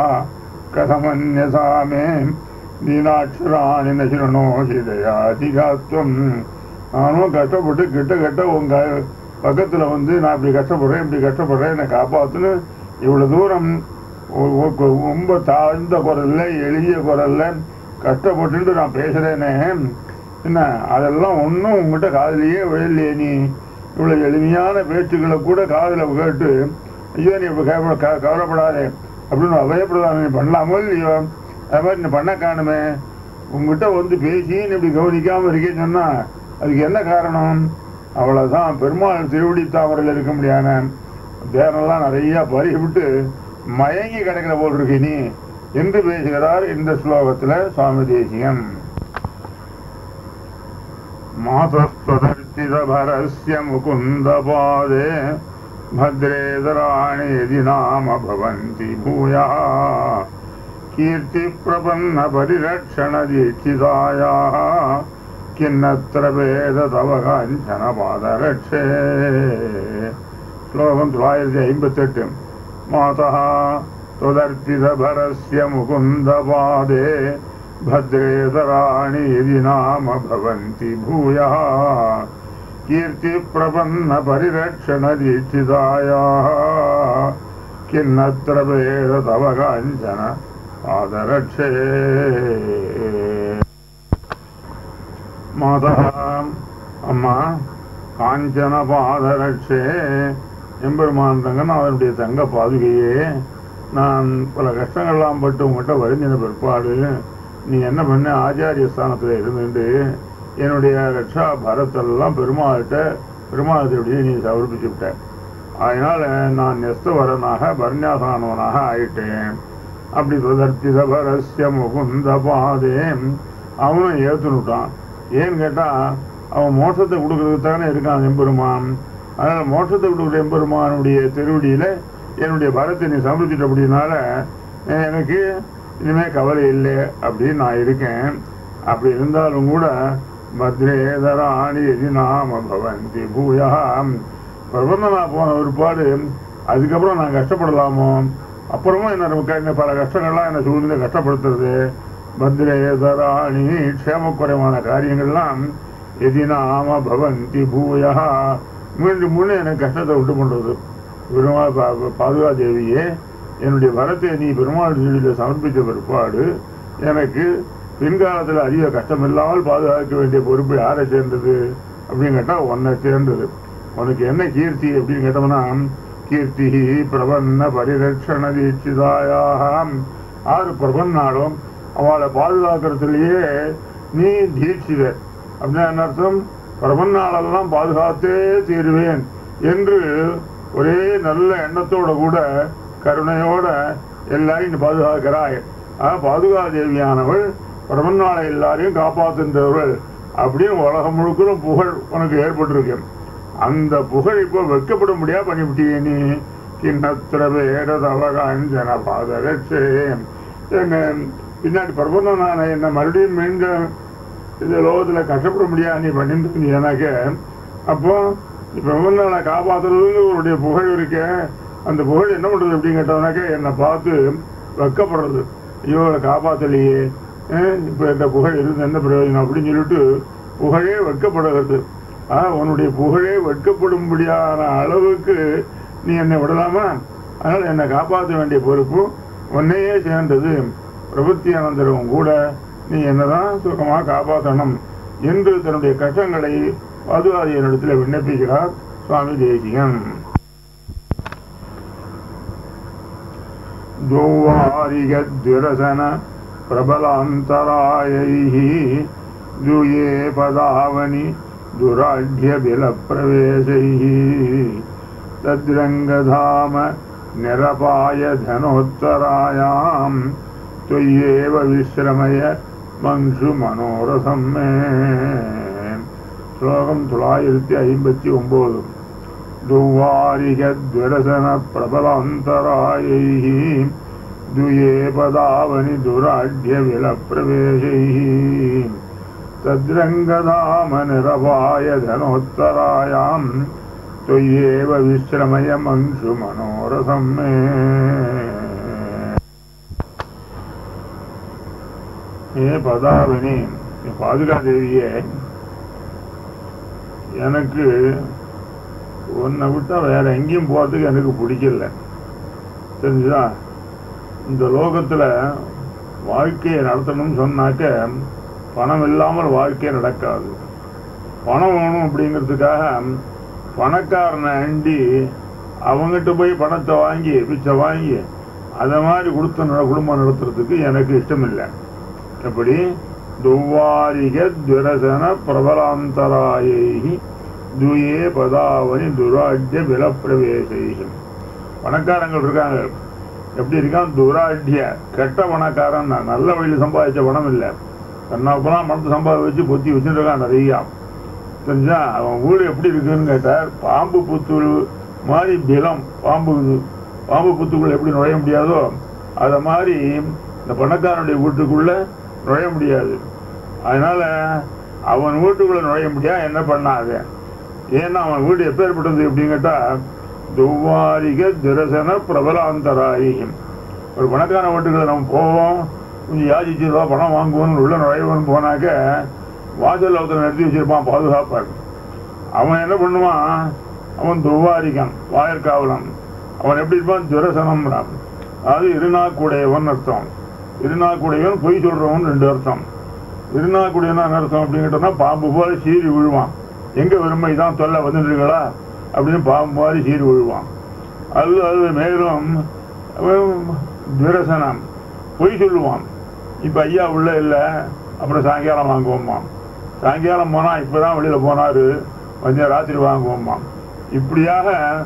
கதமன்யசாமே தீனாட்சராணி நசிரணோஷிதயாதிகாத்வம். நானும் கஷ்டப்பட்டு கிட்ட உங்க பக்கத்துல வந்து நான் இப்படி கஷ்டப்படுறேன் என்னை காப்பாத்துன்னு இவ்வளவு தூரம் ரொம்ப தாழ்ந்த குரல்ல எளிய குரல்ல கஷ்டப்பட்டு நான் பேசுறேனே, என்ன அதெல்லாம் ஒன்றும் உங்ககிட்ட காதலியே விழலையே. நீ இவ்வளவு எளிமையான பேச்சுக்களை கூட காதல கேட்டு ஐயோ நீ இப்ப கவலைப்படாதே அப்படின்னு அபயப்படுதான் நீ பண்ணலாமோ இல்லையோ? அது மாதிரி நீ பண்ண காணுமே. உங்ககிட்ட வந்து பேசி நீ இப்படி கவனிக்காம இருக்கேன்னு சொன்னா அதுக்கு என்ன காரணம்? அவ்வளவுதான். பெருமாள் திருவடி தாமரையில் இருக்க முடியாத தேனெல்லாம் நிறைய பறிவிட்டு மயங்கி கிடக்கிற போல் இருக்கு நீ என்று பேசுகிறார் இந்த ஸ்லோகத்துல சுவாமி தேசிகன். மாதஸ்வதர்ச்சிதபரஸ்ய முகுந்த பாதே பத்ரேதராணி யதி நாம பவந்தி பூயः கீர்த்தி பிரபன்ன பரிரக்ஷண தீட்சிதாயாः கிண்ணத்ர வேத தவ காஞ்சன பாதரட்சே. ஸ்லோகம் 958. மாதः त्वदर्पितभरस्य मुकुन्दपादे भद्रेतराणि यदि नाम भवन्ति भूयः कीर्तिप्रपन्नपरिरक्षणदीक्षितायाः किन्नत्र वेद तव काञ्चन पादरक्षे. मातः अम्मा काञ्चन पादरक्षे. எம்பெருமான் ரங்கநாதனுடைய தங்க பாதுகையே, நான் பல கஷ்டங்கள்லாம் பட்டு உங்கள்கிட்ட வருந்தின பிற்பாடு நீ என்ன பண்ண? ஆச்சாரிய ஸ்தானத்தில் இருந்துட்டு என்னுடைய ரட்சா பாரத்தெல்லாம் பெருமாள்கிட்ட நீ சமர்ப்பிச்சு விட்ட. அதனால நான் நெஸ்தவரனாக பரநியாசமானவனாக ஆயிட்டேன். அப்படி பிரதர்த்தித பரஸ்ய முகுந்த பாதே அவனும் ஏற்றுனுட்டான். ஏன்னு கேட்டா அவன் மோட்சத்தை கொடுக்கறதுக்கு தானே இருக்கான் எம்பெருமான். அதனால மோட்சத்தை கொடுக்குற எம்பெருமானுடைய திருவடியில என்னுடைய பரத்தை நீ சமர்ப்பிச்சிட்ட அப்படின்னால எனக்கு இனிமே கவலை இல்லை அப்படின்னு நான் இருக்கேன். அப்படி இருந்தாலும் கூட பத்ரேதராணி எதி நாம பவந்தி பூயாம் பிரபந்தனா போன ஒருபாடு அதுக்கப்புறம் நான் கஷ்டப்படலாமோ, அப்புறமும் என்ன பல கஷ்டங்கள்லாம் என்னை சூழ்ந்து கஷ்டப்படுத்துறது. பத்ரேதராணி க்ஷேமக்குறைவான காரியங்கள்லாம் எதி நாம பவந்தி பூயா மீண்டும் முன்னே எனக்கு கஷ்டத்தை விட்டு பண்ணுறது. பெருமாள் பாதுகா தேவியே என்னுடைய வரத்தை நீ பெருமாள் சொல்லியில் சமர்ப்பித்த பிற்பாடு எனக்கு பின்காலத்தில் அதிக கஷ்டம் இல்லாமல் பாதுகாக்க வேண்டிய பொறுப்பு யாரை சேர்ந்தது அப்படின்னு கேட்டால் உன்னை சேர்ந்தது. உனக்கு என்ன கீர்த்தி அப்படின்னு கேட்டோம்னா கீர்த்தி பிரபன்ன பரிரட்சண தீட்சிதாயாம். ஆறு பிரபன்னாலும் அவளை பாதுகாக்கிறதுலேயே நீ தீட்சித அப்படின்னா என்ன அர்த்தம்? பிரபன்னாலெல்லாம் பாதுகாத்தே தீருவேன் என்று ஒரே நல்ல எண்ணத்தோட கூட கருணையோட எல்லாரையும் நீ பாதுகாக்கிறாய். பாதுகா தேவியானவள் பிரபன்னாளை எல்லாரையும் காப்பாற்றுன்றவர்கள் அப்படின்னு உலகம் முழுக்கலும் புகழ் உனக்கு ஏற்பட்டிருக்கு. அந்த புகழ் இப்போ வைக்கப்பட முடியா பண்ணிவிட்டியே நீ. கிண்ணத்திர வேடதவகாஞ்சன பாதகச்சே என்ன பின்னாடி பிரபந்தனான என்ன மறுபடியும் மீண்டும் இந்த லோகத்தில் கஷ்டப்பட முடியாது நீ பண்ணிட்டு எனக்கு. அப்போ பிரபந்தனை காப்பாற்றுறதுன்னு உன்னுடைய புகழ் இருக்க. அந்த புகழ் என்ன பண்ணுறது அப்படின்னு கேட்டவனாக்க என்னை பார்த்து வைக்கப்படுறது. ஐயோ காப்பாற்றலையே, இப்போ இந்த புகழ் இருந்து என்ன பிரயோஜனம் அப்படின்னு சொல்லிட்டு புகழே வைக்கப்படுகிறது. உன்னுடைய புகழே வெட்கப்படும்படியான அளவுக்கு நீ என்னை விடலாமா? அதனால் என்னை காப்பாற்ற வேண்டிய பொறுப்பு உன்னையே சேர்ந்தது. பிரபுத்தி அனந்தரவும் கூட நீ என்னதான் சுகமாக காப்பாற்றணும் என்று தன்னுடைய கஷ்டங்களை பாதுகாதியனிடத்தில் விண்ணப்பிக்கிறார் சுவாமி தேசிகன். துவாரிகத்விரசன பிரபலாந்தராயைஹி துயே பதாவனி துராಢ்ய பிலப்பிரவேசைஹி தத்ரங்கதாம நிரபாய தனோத்தராயாம் त्वय्येव विश्रमय मंशु मनोरथम मे. श्लोकम 959. दुवारिकद्विरसन प्रबलान्तरायैः दुये पदावनि दुराढ्य विलप्रवेशैः तद्रङ्गधाम निरपाय धनोत्तरायां त्वय्येव विश्रमय मंशु मनोरथम मे. பதாவினி பாதுகா தேவியே, எனக்கு உன்னை விட்டா வேற எங்கேயும் போறதுக்கு எனக்கு பிடிக்கல. தெரிஞ்சுதா? இந்த லோகத்துல வாழ்க்கையை நடத்தணும்னு சொன்னாக்க பணம் இல்லாமல் வாழ்க்கையை நடக்காது. பணம் வேணும் அப்படிங்கிறதுக்காக பணக்காரனை அண்டி அவங்ககிட்ட போய் பணத்தை வாங்கி பிச்சை வாங்கி அதை மாதிரி கொடுத்த குடும்பம் நடத்துறதுக்கு எனக்கு இஷ்டம் இல்லை. எப்படி? துவாரிகத்விரசன பிரபலாந்தராயைஹி துயே பதாவனி துராಢ்ய விலப்பிரவேசைஹி. பணக்காரங்கள் இருக்காங்க. எப்படி இருக்கான்? துராಢ்ய கெட்ட பணக்காரன். நல்ல வழியில் சம்பாதிச்ச பணம் இல்லை, கண்ணாப்பெல்லாம் பணத்தை சம்பாதிச்சு பொத்தி வச்சுருக்கான் நிறையா. தெரிஞ்சா அவன் வீடு எப்படி இருக்குன்னு கேட்டார். பாம்பு புத்து மாதிரி பிலம். பாம்பு புத்துக்குள்ள எப்படி நுழைய முடியாதோ அதை மாதிரி இந்த பணக்காரனுடைய வீட்டுக்குள்ள நுழைய முடியாது. அதனால அவன் வீட்டுக்குள்ள நுழைய முடியாது. என்ன பண்ணாது? ஏன்னா அவன் வீடு எப்பேற்பட்டது அப்படின்னு கேட்டா துவாரிகத்விரசன பிரபலாந்தராயி. ஒரு பணக்கார வீட்டுக்குள்ள நம்ம போவோம், கொஞ்சம் யாசிச்சுருவா பணம் வாங்குவோன்னு உள்ள நுழைவோன்னு போனாக்க வாசல் ஒருத்தர் நிறுத்தி வச்சிருப்பான் பாதுகாப்பார். அவன் என்ன பண்ணுவான்? அவன் துவாரிகன், வாயற்காவலன். அவன் எப்படி இருப்பான்? துரசனம். அது இருநாக்குடையவன் அர்த்தம். இருநாக்குடையவன் பொய் சொல்றவன் ரெண்டு அர்த்தம். இருநாக்குடையவன் அர்த்தம் அப்படின்னு கேட்டோம்னா பாம்பு போல சீறி விழுவான். எங்க வெறுமை தான் தொல்லை வந்துருங்களா அப்படின்னு பாம்பு மாதிரி சீறி விழுவான். அது மேலும் துரசனம், பொய் சொல்லுவான். இப்ப ஐயா உள்ள இல்லை, அப்புறம் சாயங்காலம் வாங்குவோம்மா. சாயங்காலம் போனா இப்பதான் வெளியில போனாரு, கொஞ்சம் ராத்திரி வாங்குவோம்மா. இப்படியாக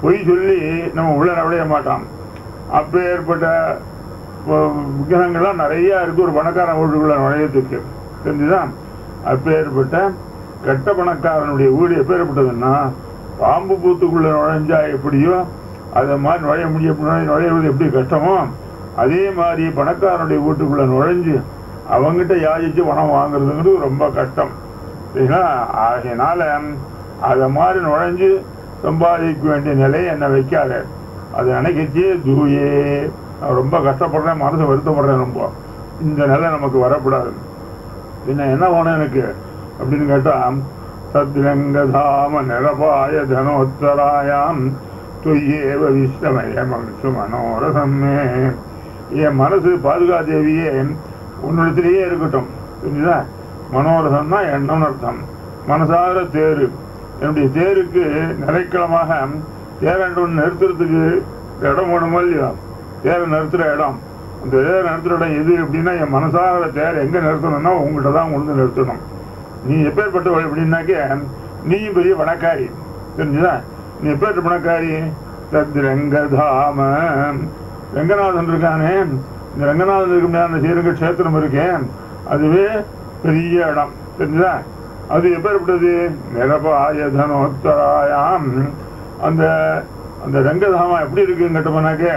பொய் சொல்லி நம்ம உள்ள நுழைய மாட்டான். அப்போ ஏற்பட்ட விக்கிரகங்கள்லாம் நிறைய இருக்கு ஒரு பணக்காரன் வீட்டுக்குள்ள நுழையத்துக்கு, தெரிஞ்சுதான். அப்போ ஏற்பட்ட கெட்ட பணக்காரனுடைய வீடு எப்பேற்பட்டதுன்னா பாம்பு பூத்துக்குள்ள நுழைஞ்சா எப்படியோ அதை மாதிரி நுழைவது எப்படி கஷ்டமோ அதே மாதிரி பணக்காரனுடைய வீட்டுக்குள்ள நுழைஞ்சு அவங்ககிட்ட யாசிச்சு பணம் வாங்குறதுங்கிறது ரொம்ப கஷ்டம். சரிங்களா? ஆகையினால அதை மாதிரி நுழைஞ்சு சம்பாதிக்க வேண்டிய நிலையை என்ன வைக்காத. அதை நினைக்கச்சே தூயே நான் ரொம்ப கஷ்டப்படுறேன், மனசு வருத்தப்படுறேன், ரொம்ப இந்த நிலை நமக்கு வரக்கூடாது. என்ன வேணும் எனக்கு அப்படின்னு கேட்டா சத்ரங்கதாம நிரபாய தனோத்தராயாம் தொய்யேவ விஸ்வமய மனசு மனோரசமே. என் மனசு பாதுகாதேவியே உன்னிடத்திலேயே இருக்கட்டும், புரிஞ்சுதா? மனோரசம்னா எண்ணம்னு அர்த்தம். மனசார தேரு, என்னுடைய தேருக்கு நிலைக்களமாக தேரண்டு நிறுத்துறதுக்கு இடம் வேணுமோ இல்லையா? தேரை நிறுத்துற இடம், அந்த தேரை நிறுத்துற இடம் எது அப்படின்னா என் மனசார தேரை எங்க நிறுத்தணும்னா உங்கள்கிட்ட தான் கொண்டு நிறுத்தணும். நீ எப்பேற்பட்டவள் அப்படின்னாக்க நீயும் பெரிய பணக்காரி, தெரிஞ்சுதா? நீ எப்பேற்பட்ட பணக்காரி? தத்ரங்கதாம ரங்கநாதன் இருக்கானே, இந்த ரங்கநாதன் இருக்க முடியாத ஸ்ரீரங்க கஷேத்திரம் இருக்கேன், அதுவே பெரிய இடம், தெரிஞ்சுதா? அது எப்பேற்பட்டது? நிரபாய தனோத்தராயாம். அந்த அந்த ரங்கதாமம் எப்படி இருக்குன்னு கேட்டோம்னாக்க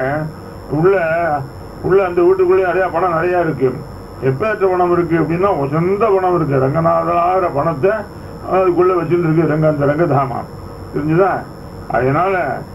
உள்ள அந்த வீட்டுக்குள்ளே நிறைய பணம் நிறைய இருக்கு. எப்பேற்ற பணம் இருக்கு அப்படின்னா சொந்த பணம் இருக்கு. ரங்கநாதனாகிற பணத்தை அதுக்குள்ள வச்சுட்டு இருக்கு அந்த ரங்கதாமா, தெரிஞ்சுதா? அதனால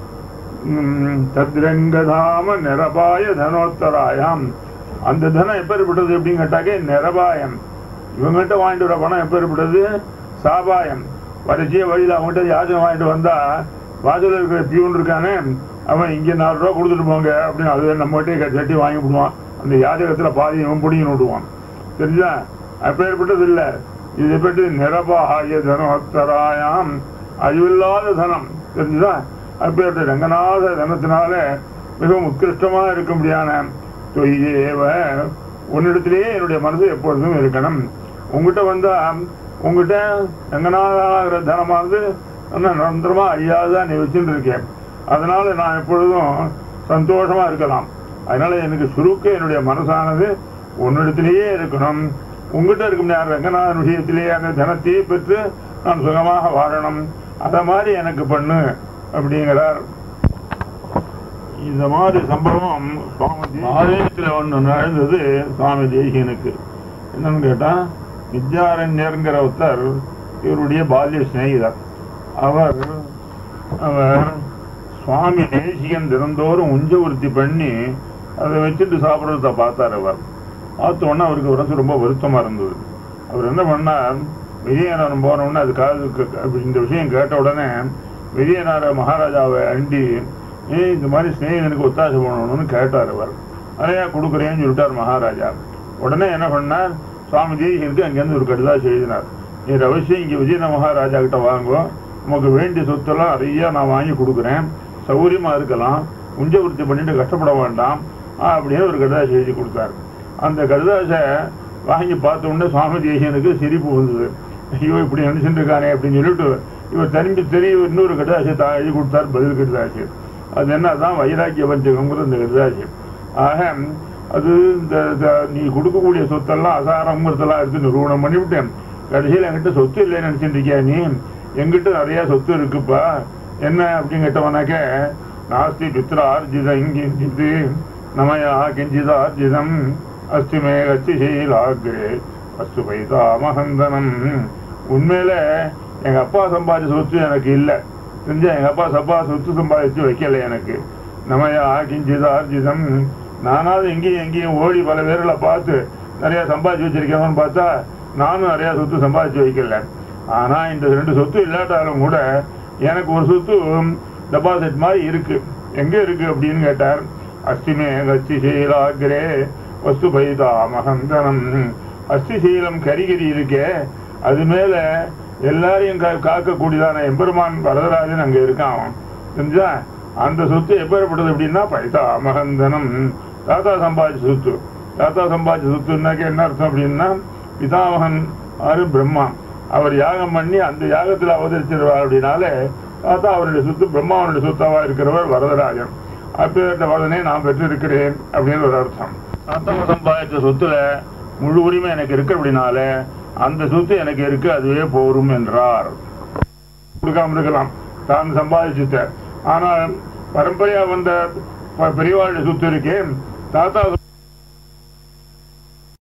தத்ரங்கதாம நிரபாய தனோத்தராயாம். அந்த தனம் எப்பேற்பட்டது அப்படின்னு கேட்டாக்க நிரபாயம். இவங்ககிட்ட வாங்கிட்டு வர பணம் எப்பேற்பட்டது? சாபாயம். வரிசைய வழியில் அவங்ககிட்ட யாச்சனை வாங்கிட்டு வந்தா வாசலில் இருக்கிற பியூன் இருக்கானே அவன் இங்கே 4 ரூபா கொடுத்துட்டு போங்க அப்படின்னு அது நம்மகிட்டே சட்டி வாங்கி விடுவான். அந்த யாஜகத்தில் பாதி இவன் பிடிங்கன்னு விடுவான், தெரிஞ்சா? அப்பேற்பட்டது இல்லை. இது எப்படி? நிரபாய தனோத்தராயாம், அழிவில்லாத தனம், தெரிஞ்சுதா? அப்பேற்பட்ட ரங்கநாத தனத்தினால மிகவும் உத்கிருஷ்டமாக இருக்க முடியாத தொய்யேவ உன்னிடத்திலேயே என்னுடைய மனசு எப்பொழுதும் இருக்கணும். உங்ககிட்ட வந்தா உங்ககிட்ட ரங்கநாதாகிற தனமானது நிரந்தரமா அழியாதான் நீ வச்சுட்டு இருக்கேன். அதனால நான் எப்பொழுதும் சந்தோஷமா இருக்கலாம். அதனால எனக்கு சுருக்க என்னுடைய மனசானது உன்னிடத்திலேயே இருக்கணும். உங்ககிட்ட இருக்க முடியாத ரங்கநாதன் விஷயத்திலேயே அந்த தனத்தையே பெற்று நான் சுகமாக வாழணும். அத மாதிரி எனக்கு பண்ணு அப்படிங்கிறார். இந்த மாதிரி சம்பவம் சுவாமி ஆலயத்தில் ஒன்று நடந்தது சுவாமி தேசிகனுக்கு. என்னன்னு கேட்டா வித்யாரண்யர்ங்கிற ஒருத்தர் இவருடைய பால்ய சிநேகிதர். அவர் சுவாமி தேசிகன் தினந்தோறும் உஞ்சவருத்தி பண்ணி அதை வச்சுட்டு சாப்பிட்றத பார்த்தார். அவர் பார்த்த உடனே அவருக்கு உடம்பு ரொம்ப வருத்தமா இருந்தது. அவர் என்ன பண்ணார், விஜயநகரம் போனவுடனே அதுக்காக இந்த விஷயம் கேட்ட உடனே விஜயநகர மகாராஜாவை அண்டி இந்த மாதிரி ஸ்நேகிதனுக்கு ஒத்தாசை பண்ணணும்னு கேட்டார். அவர் நிறையா கொடுக்குறேன்னு சொல்லிட்டார் மகாராஜா. உடனே என்ன பண்ணார், சுவாமி தேசிகனுக்கு அங்கேருந்து ஒரு கடிதாசி எழுதினார். நீ அவசியம் இங்கே விஜயநகர மகாராஜா கிட்ட வாங்குவோம், நமக்கு வேண்டிய சொத்தெல்லாம் நிறையா நான் வாங்கி கொடுக்குறேன், சௌகரியமா இருக்கலாம், உஞ்சவருத்தி பண்ணிட்டு கஷ்டப்பட வேண்டாம் அப்படின்னு ஒரு கடிதாசி எழுதி கொடுத்தார். அந்த கடிதாசை வாங்கி பார்த்த உடனே சுவாமி தேசிகனுக்கு சிரிப்பு வந்தது. ஐயோ இப்படி நினைச்சுட்டு இருக்கானே அப்படின்னு சொல்லிட்டு இவர் தெரியும் இன்னொரு கடிதாசி எழுதி கொடுத்தார், பதில் கடிதாசி. அது என்னதான் வைராக்கிய பஞ்சகம்ங்கிற இந்த கடிதாசி. ஆக அது இந்த நீ கொடுக்கக்கூடிய சொத்தெல்லாம் அசாரங்கிறதெல்லாம் எடுத்து நிறுவனம் பண்ணிவிட்டேன். கடைசியில் என்கிட்ட சொத்து இல்லைன்னு நினைச்சுட்டு இருக்கியா நீ? எங்கிட்ட நிறைய சொத்து இருக்குப்பா. என்ன அப்படின்னு கேட்டவனாக்க நாஸ்தி பித்ரார்ஜித இங்கிஞ்சித்து நமயா கிஞ்சிதார்ஜிதம் அஸ்தி மே கச்சிசீலாகிரே அஸ்து பைதாமஹந்தனம். உண்மையில எங்க அப்பா சம்பாதிச்ச சொத்து எனக்கு இல்லை, தெரிஞ்சா எங்க அப்பா சொத்து சம்பாதிச்சு வைக்கல எனக்கு. நமயா கிஞ்சிதார்ஜிதம், நானாவது எங்கேயும் ஓடி பல பேர்களை பார்த்து நிறைய சம்பாதிச்சு வச்சிருக்கேன்னு பார்த்தா நானும் நிறைய சொத்து சம்பாதிச்சு வைக்கல. ஆனா இந்த 2 சொத்து இல்லாட்டாலும் கூட எனக்கு ஒரு சொத்து டெபாசிட் மாதிரி இருக்கு. எங்க இருக்கு அப்படின்னு கேட்டார். அஸ்திமே கச்சிசீலாகிரே வஸ்து பைதா மகந்தனம். அஸ்திசீலம் கரிகரி இருக்கே, அது மேல எல்லாரையும் காக்கக்கூடியதான எம்பெருமான் வரதராஜன் அங்க இருக்கான், தெரிஞ்சா? அந்த சொத்து எப்பேற்பட்டது அப்படின்னா பைதா மகந்தனம், தாத்தா சம்பாதிச்ச சொத்து. தாத்தா சம்பாதிச்ச சொத்துனாக்க என்ன அர்த்தம் அப்படின்னா பிதாமகன் ஆறு பிரம்மா, அவர் யாகம் பண்ணி அந்த யாகத்தில் அவதரிச்சிருவார். அப்படின்னால தாத்தா அவருடைய சொத்து பிரம்மாவனுடைய சொத்தாவா இருக்கிறவர் வரதராஜன். அப்பேற்பட்ட வரதனை நான் பெற்றிருக்கிறேன் அப்படின்னு ஒரு அர்த்தம். தாத்தா சம்பாதித்த சொத்துல முழு உரிமை எனக்கு இருக்கு அப்படின்னால அந்த சொத்து எனக்கு இருக்கு, அதுவே போரும் என்றார். கொடுக்காம இருக்கலாம், தான் சம்பாதிச்சுட்ட. ஆனால் பரம்பரையா வந்த பெரியவாளுடைய சொத்து இருக்கேன், தாத்தா